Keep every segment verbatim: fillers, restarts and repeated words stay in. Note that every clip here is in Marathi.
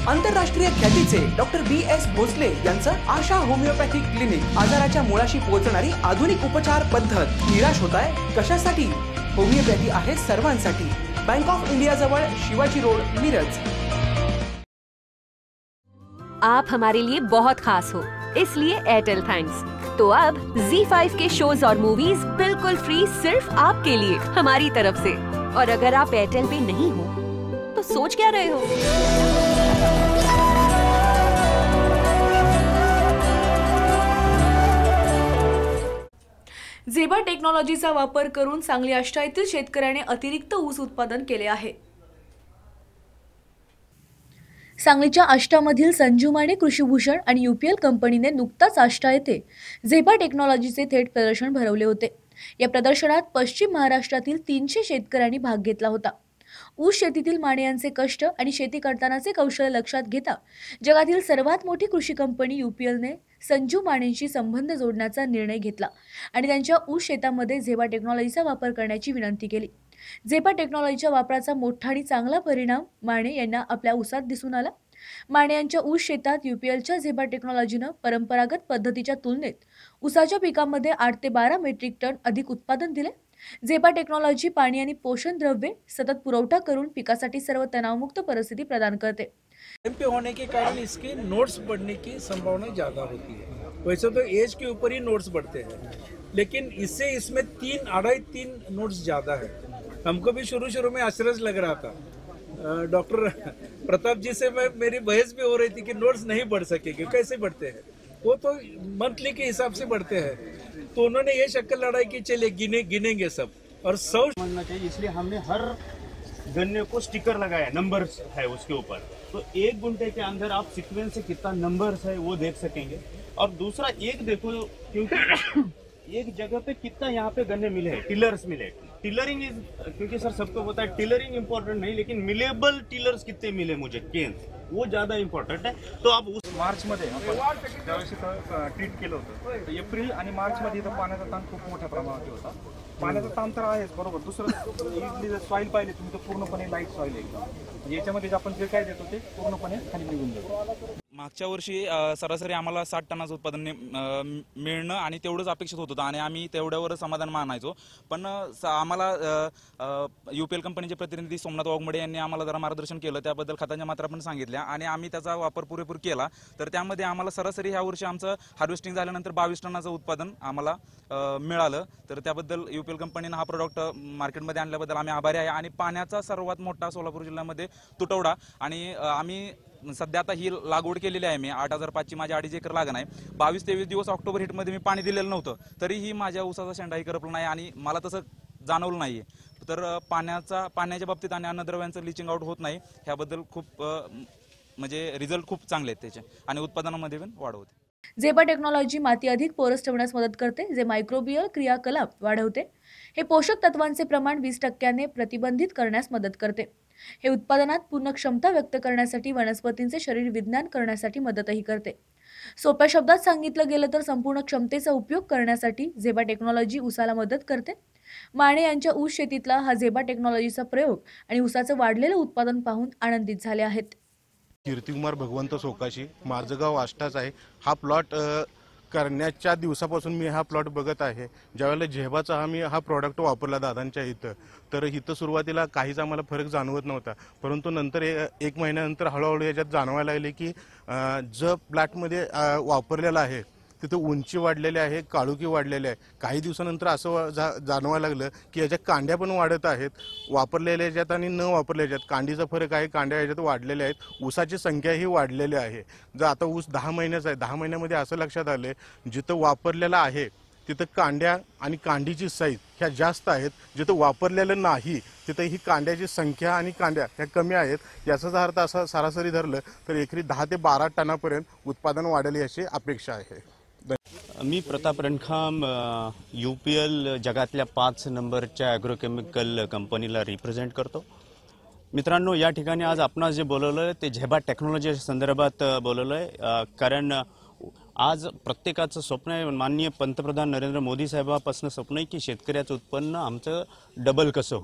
आंतरराष्ट्रीय ख्यातीचे डॉक्टर बी एस भोसले यांचं आशा होमिओपॅथिक क्लिनिक, आजाराच्या मुळाशी पोहोचणारी आधुनिक उपचार पद्धत। निराश होताय कशासाठी? होमिओपॅथी आहे सर्वांसाठी। बँक ऑफ इंडिया जवळ शिवाजी रोड, मिरज। आप हमारे लिए बहुत खास हो, इसलिए एयरटेल थैंक्स। तो अब ज़ी फाइव के शोज और मूवीज बिल्कुल फ्री सिर्फ आपके लिए हमारी तरफ से। और अगर आप एयरटेल पे नहीं हो तो सोच क्या रहे हो? झेबा टेक्नॉलॉजीचा वापर करून सांगली आष्टा येथील शेतकऱ्याने अतिरिक्त ऊस उत्पादन केले आहे। सांगलीच्या आष्टामधील संजू माने कृषीभूषण आणि यूपीएल कंपनीने नुकताच आष्टा येथे झेबा टेक्नॉलॉजीचे थेट प्रदर्शन भरवले होते। या प्रदर्शनात पश्चिम महाराष्ट्रातील तीनशे शेतकऱ्यांनी भाग घेतला होता। ऊस शेतीतील माने यांचे कष्ट आणि शेती करतानाचे कौशल्य लक्षात घेता जगातील सर्वात मोठी कृषी कंपनी यूपीएलने संजू मानेंशी संबंध जोडण्याचा निर्णय घेतला आणि त्यांच्या ऊस शेतामध्ये झेबा टेक्नॉलॉजीचा वापर करण्याची विनंती केली। झेबा टेक्नॉलॉजीच्या वापराचा मोठा आणि चांगला परिणाम माने यांना आपल्या ऊसात दिसून आला। माने यांच्या ऊस शेतात यूपीएलच्या झेबा टेक्नॉलॉजीनं परंपरागत पद्धतीच्या तुलनेत ऊसाच्या पिकामध्ये आठ ते बारा मेट्रिक टन अधिक उत्पादन दिले। झेबा टेक्नॉलॉजी पाणी आणि पोषण द्रव्ये सतत पुरवठा करून पिकासाठी सर्व तणावमुक्त परिस्थिती प्रदान करते। एमपी होने के कारण इसके नोट्स बढ़ने की संभावना ज़्यादा होती है। वैसे तो एज के ऊपर ही नोट्स बढ़ते हैं, लेकिन इससे इसमें तीन अढ़ाई तीन नोट्स ज़्यादा है। हमको भी शुरू शुरू में आश्चर्य लग रहा था। डॉक्टर प्रताप जी से मैं मेरी बहस भी हो रही थी कि नोट्स नहीं बढ़ सकेंगे, कैसे बढ़ते हैं? वो तो मंथली के हिसाब से बढ़ते हैं। तो उन्होंने ये शक्ल लड़ाई कि चलिए गिने गिनेंगे सब और सौ समझना चाहिए, इसलिए हमने हर गन्ने को स्टिकर लगाया, नंबर्स है उसके ऊपर। तो एक घंटे के अंदर आप सीक्वेंस से कितना नंबर्स है वो देख सकेंगे। और दूसरा एक देखो, क्योंकि एक जगह पे कितना यहाँ पे गन्ने मिले हैं, टिलर्स मिले। टिलरिंग इज, क्योंकि सर सबको पता है टिलरिंग इम्पोर्टेंट नहीं, लेकिन मिलेबल टिलर्स कितने मिले मुझे केन्स, वो ज़्यादा इम्पॉर्टंट है। तो आप उस मार्चमध्ये आपण त्यावेळेस इथं ट्रीट केलं होतं, तर एप्रिल आणि मार्चमध्ये इथं पाण्याचा ताण खूप मोठ्या प्रमाणात होता। पाण्याचा ताण तर आहेच बरोबर। दुसरं इथली जर सॉईल पाहिली तुम्ही तर पूर्णपणे लाईट सॉईल एकदम, याच्यामध्ये आपण जे काय देतो ते पूर्णपणे खाली निघून जातो। मागच्या वर्षी सरासरी आम्हाला साठ टनाचं उत्पादन मिळणं आणि तेवढंच अपेक्षित होत होतं आणि आम्ही तेवढ्यावर समाधान मानायचो। पण आम्हाला यूपीएल कंपनीचे प्रतिनिधी सोमनाथ वाघमोडे यांनी आम्हाला जरा मार्गदर्शन केलं, त्याबद्दल खतांच्या मात्रा पण सांगितल्या आणि आम्ही त्याचा वापर पुरेपूर केला। तर त्यामध्ये आम्हाला सरासरी ह्या वर्षी आमचं हार्वेस्टिंग झाल्यानंतर बावीस टनाचं उत्पादन आम्हाला मिळालं। तर त्याबद्दल यूपीएल कंपनीनं हा प्रोडक्ट मार्केटमध्ये आणल्याबद्दल आम्ही आभारी आहे। आणि पाण्याचा सर्वात मोठा सोलापूर जिल्ह्यामध्ये तुटवडा, आणि आम्ही सध्या आता ही लागवड केलेली आहे। मी आठ हजार पाचची माझी अडीच एकर लागण आहे। बावीस तेवीस दिवस ऑक्टोबर हिटमध्ये मी पाणी दिलेलं नव्हतं, तरीही माझ्या ऊसाचा शेंडाही करपला नाही आणि मला तसं जाणवलं नाहीये। तर पाण्याचा पाण्याच्या बाबतीत आणि अन्नद्रव्यांचं लिचिंग आउट होत नाही, ह्याबद्दल खूप म्हणजे रिझल्ट खूप चांगले आहेत त्याचे आणि उत्पादनामध्ये पण वाढ होते। झेबा टेक्नॉलॉजी माती अधिक पोरस ठेवण्यास मदत करते, जे मायक्रोबियल क्रियाकलाप वाढवते। हे पोषक तत्वांचे प्रमाण वीस टक्क्याने प्रतिबंधित करण्यास मदत करते। हे उत्पादनात पूर्ण क्षमता व्यक्त करण्यासाठी वनस्पतींचे शरीर विज्ञान करण्यासाठी मदतही करते। सोप्या शब्दात सांगितलं गेलं तर संपूर्ण क्षमतेचा उपयोग करण्यासाठी झेबा टेक्नॉलॉजी ऊसाला मदत करते। माने यांच्या ऊस शेतीतला हा झेबा टेक्नॉलॉजीचा प्रयोग आणि ऊसाचं वाढलेलं उत्पादन पाहून आनंदित झाले आहेत। कीर्तिकुमार भगवंत सोकाशी, माझं गाव आष्टाच आहे। हा प्लॉट करण्याच्या दिवसापासून मी हा प्लॉट बघत आहे। ज्यावेळेला झेबाचा हा मी हा प्रॉडक्ट वापरला दादांच्या इथं, तर इथं सुरुवातीला काहीच आम्हाला फरक जाणवत नव्हता, परंतु नंतर एक महिन्यानंतर हळूहळू याच्यात जाणवायला लागले की जो प्लॉटमध्ये वापरलेला आहे तिथे उंची वाढलेली आहे, काळुकी वाढलेली आहे। काही दिवसानंतर असं जा जाणवायला लागलं की याच्या कांड्या पण वाढत आहेत, वापरलेल्या याच्यात आणि न वापरलेल्या याच्यात कांडीचा फरक आहे, कांड्या याच्यात वाढलेल्या आहेत, ऊसाची संख्याही वाढलेली आहे। जर आता ऊस दहा महिन्याचा आहे, दहा महिन्यामध्ये असं लक्षात आलं जिथं वापरलेला आहे तिथं कांड्या आणि कांडीची साईज ह्या जास्त आहेत, जिथं वापरलेलं नाही तिथं ही कांड्याची संख्या आणि कांड्या ह्या कमी आहेत। याचाच अर्थ असा सरासरी धरलं तर एकरी दहा ते बारा टनापर्यंत उत्पादन वाढेल याची अपेक्षा आहे। मी प्रताप रणखाम, यूपीएल जगातल्या पाच नंबरच्या ॲग्रोकेमिकल कंपनीला रिप्रेझेंट करतो। मित्रांनो, या ठिकाणी आज आपण जे बोलवलं ते झेबा टेक्नॉलॉजी संदर्भात बोलवलं आहे, कारण आज प्रत्येकाचं स्वप्न आहे, माननीय पंतप्रधान नरेंद्र मोदी साहेबांपासून स्वप्न आहे की शेतकऱ्याचं उत्पन्न आमचं डबल कसं होईल।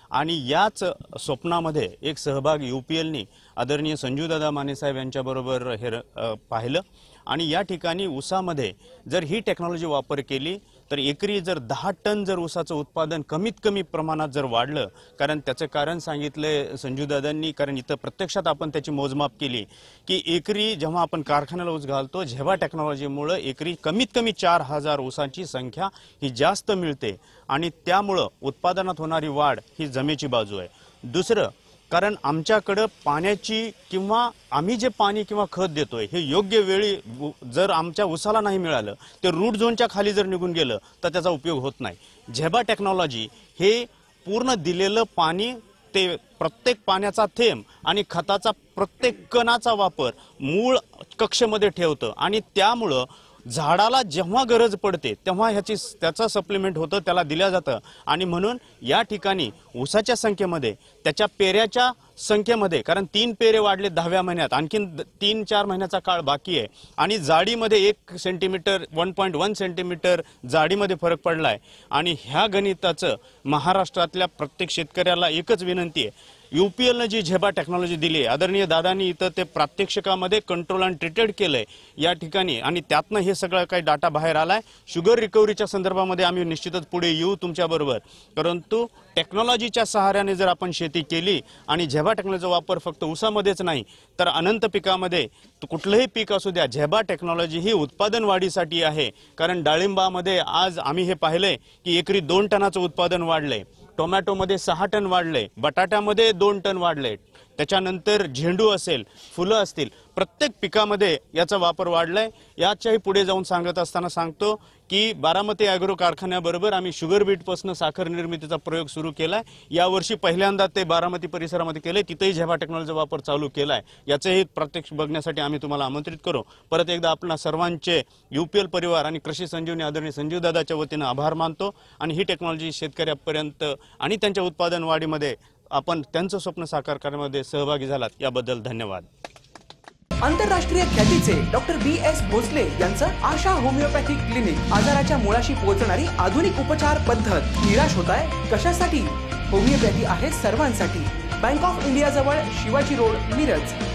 आणि याच स्वप्नामध्ये एक सहभाग यूपीएलनी आदरणीय संजूदादा मानेसाहेब यांच्याबरोबर हे पाहिलं आणि या ठिकाणी ऊसामध्ये जर ही टेक्नॉलॉजी वापर केली तर एकरी जर दहा टन जर ऊसाचं उत्पादन कमीत कमी प्रमाणात जर वाढलं, कारण त्याचं कारण सांगितलंय संजूदादांनी, कारण इथं प्रत्यक्षात आपण त्याची मोजमाप केली की एकरी जेव्हा आपण कारखान्याला ऊस घालतो जेव्हा टेक्नॉलॉजीमुळे एकरी कमीत कमी चार हजार ऊसांची संख्या ही जास्त मिळते आणि त्यामुळं उत्पादनात होणारी वाढ ही जमेची बाजू आहे। दुसरं कारण आमच्याकडे पाण्याची किंवा आम्ही जे पाणी किंवा खत देतोय हे योग्य वेळी जर आमच्या ऊसाला नाही मिळालं ते रूट झोनच्या खाली जर निघून गेलं तर त्याचा उपयोग होत नाही। झेबा टेक्नॉलॉजी हे पूर्ण दिलेलं पाणी ते प्रत्येक पाण्याचा थेंब आणि खताचा प्रत्येक कणाचा वापर मूळ कक्षेमध्ये ठेवतं आणि त्यामुळं झाडाला जेव्हा गरज पडते तेव्हा ह्याची त्याचा सप्लिमेंट होतं, त्याला दिल्या जातं आणि म्हणून या ठिकाणी ऊसाच्या संख्येमध्ये त्याच्या पेऱ्याच्या संख्येमध्ये, कारण तीन पेरे वाढले दहाव्या महिन्यात, आणखीन तीन चार महिन्याचा काळ बाकी आहे आणि जाडीमध्ये एक centimetre one point one centimetre जाडीमध्ये फरक पडलाय आणि ह्या गणिताचं महाराष्ट्रातल्या प्रत्येक शेतकऱ्याला एकच विनंती आहे, यूपीएलनं जी झेबा टेक्नॉलॉजी दिली आहे आदरणीय दादांनी इथं ते प्रात्यक्षिकामध्ये कंट्रोल अँड ट्रीटेड केलंय या ठिकाणी आणि त्यातनं हे सगळं काही डाटा बाहेर आलाय। शुगर रिकव्हरीच्या संदर्भामध्ये आम्ही निश्चितच पुढे येऊ तुमच्याबरोबर, परंतु टेक्नॉलॉजीच्या सहाऱ्याने जर आपण शेती केली आणि झेबा टेक्नॉलॉजीचा वापर फक्त ऊसामध्येच नाही तर अनंत पिकामध्ये कुठलंही पीक असू द्या, झेबा टेक्नॉलॉजी ही उत्पादन वाढीसाठी आहे। कारण डाळिंबामध्ये आज आम्ही हे पाहिलंय की एकरी दोन टनाचं उत्पादन वाढलंय, टोमॅटोमध्ये सहा टन वाढले, बटाट्यामध्ये दोन टन वाढले, त्याच्यानंतर झेंडू असेल, फुलं असतील, प्रत्येक पिकामध्ये याचा वापर वाढलाय। याच्याही पुढे जाऊन सांगत असताना सांगतो की बारामती ॲग्रो कारखान्याबरोबर आम्ही शुगर बीटपासून साखर निर्मितीचा प्रयोग सुरू केलाय। यावर्षी पहिल्यांदा ते बारामती परिसरामध्ये केले, तिथेही झेबा टेक्नॉलॉजीचा वापर चालू केलाय। याचेही प्रत्यक्ष बघण्यासाठी आम्ही तुम्हाला आमंत्रित करू। परत एकदा आपल्या सर्वांचे यूपीएल परिवार आणि कृषी संजीवनी आदरणीय संजीवदादाच्या वतीने आभार मानतो आणि ही टेक्नॉलॉजी शेतकऱ्यापर्यंत आणि त्यांच्या उत्पादन वाढीमध्ये आपण त्यांचं स्वप्न साकार करण्यामध्ये सहभागी झालात याबद्दल धन्यवाद। आंतरराष्ट्रीय ख्यातीचे डॉक्टर बी एस भोसले यांचं आशा होमिओपॅथिक क्लिनिक, आजाराच्या मुळाशी पोहोचणारी आधुनिक उपचार पद्धत। निराश होताय कशासाठी? होमिओपॅथी आहे सर्वांसाठी। बँक ऑफ इंडिया जवळ शिवाजी रोड, मिरज।